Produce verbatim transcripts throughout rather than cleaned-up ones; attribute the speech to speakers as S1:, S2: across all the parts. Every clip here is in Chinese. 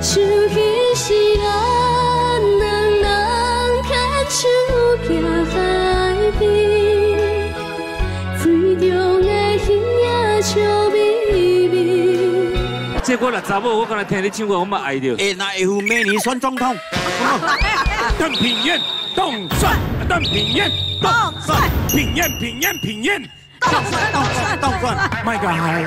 S1: 手彼是咱两人牵手行海边，水中的鱼仔笑眯眯。
S2: 这我若查某，我刚才听你唱歌，我嘛爱着。
S3: 哎，那会有美女选总统。
S2: 邓品彦，动算，邓品彦，动算，品彦，品彦，品彦。
S3: 动算动算动算，
S2: 麦克嗨，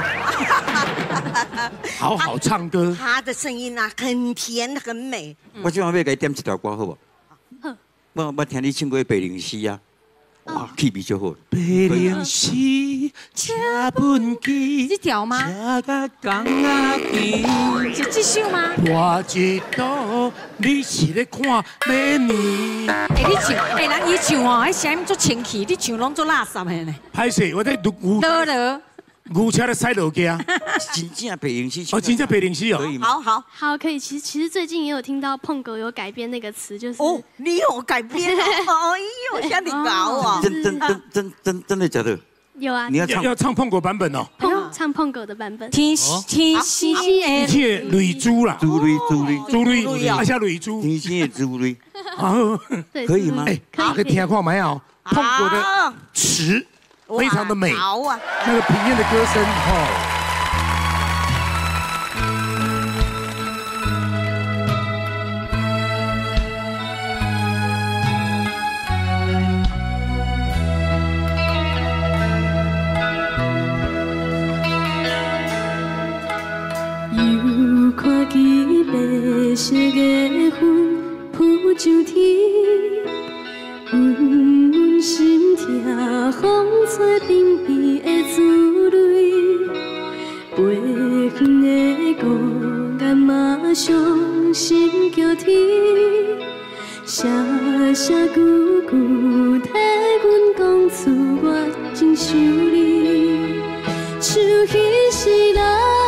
S2: 好好唱歌。
S4: 他的声音啊，很甜很美。
S3: 我今晚要给你点一条歌，好不？好。我我听你唱过《白灵诗》啊，哇，气味就好。白灵诗，车本机。
S5: 这条吗？
S3: 车甲港仔边。
S5: 是这首吗？
S2: 我一道，你是咧看美女。
S5: 哎，你唱，哎，人伊唱哦，迄声音足清气，你唱拢足垃圾的呢。
S2: 歹势，我在牛
S5: 得了，
S2: 牛车咧塞落去啊。
S3: 真正白灵诗。
S2: 哦，真正白灵诗哦。
S3: 可以吗？
S4: 好好
S1: 好，可以。其实其实最近也有听到碰狗有改编那个词，就是
S4: 哦，你有改编哦，哎呦，像你搞啊！
S3: 真真真真真真的假的？
S1: 有啊，
S3: 你要唱
S2: 要唱碰狗版本哦。
S1: 碰唱碰狗的版本。
S5: 天天是
S2: 一切蕊珠啦，
S3: 珠蕊珠蕊
S2: 珠蕊，而且蕊珠。
S3: 天生的珠蕊。
S2: 好，
S3: 可以吗？
S2: 哎，可以听看没有？碰狗的词非常的美。
S4: 好啊，
S2: 那个平燕的歌声哦。
S1: 看见白色的云浮上天，温温心痛，风吹冰冰的滋味。飞远的孤雁嘛伤心叫天，声声句句替阮讲出我真想你，手彼是咱。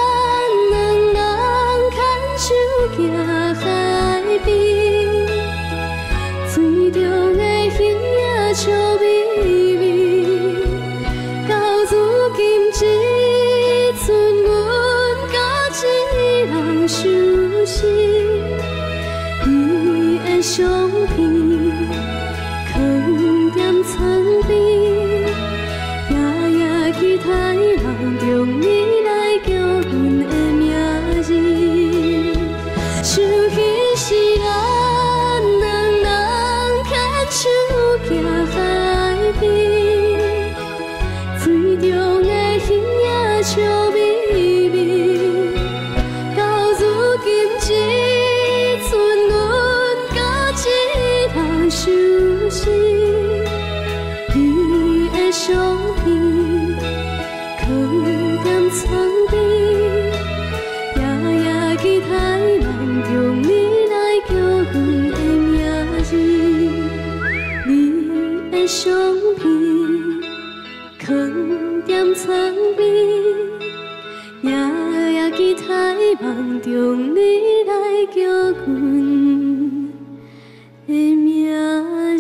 S1: 手行海边，水中的鱼仔笑眯眯。到如今这阵，阮甲一人相思，你的相片藏在床边，夜夜期待梦中你来叫阮的名字。 手彼是咱两人牵手行海边，水中的鱼仔笑眯眯。到如今这阵，阮甲一人相思，你的相片藏在床边，夜夜期待。 用你来叫阮的名字，你的相片藏在床边，夜夜期待梦中你来叫阮的名字。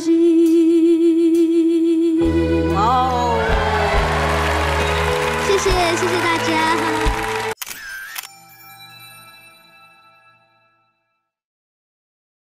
S1: 哇哦！谢谢谢谢大家。